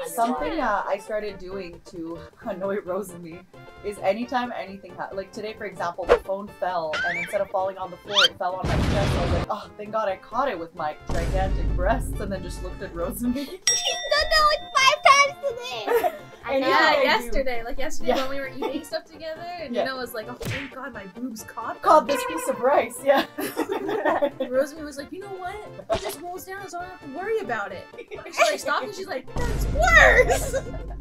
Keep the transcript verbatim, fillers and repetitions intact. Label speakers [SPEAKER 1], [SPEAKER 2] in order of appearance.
[SPEAKER 1] Something uh, I started doing to annoy Rosemi is anytime anything ha like today, for example, the phone fell and instead of falling on the floor, it fell on my chest. I was like, oh, thank God I caught it with my gigantic breasts, and then just looked at Rosemi.
[SPEAKER 2] She's done that like five times today.
[SPEAKER 3] I know. Yeah, yesterday, like yesterday yeah. when we were eating stuff together, and yeah. Nina was like, "Oh, thank God, my boobs caught
[SPEAKER 1] caught this piece of rice." Yeah.
[SPEAKER 3] Rosemi was like, "You know what? It just rolls down, so I don't have to worry about it." And she like stopped, and she's like, "That's worse."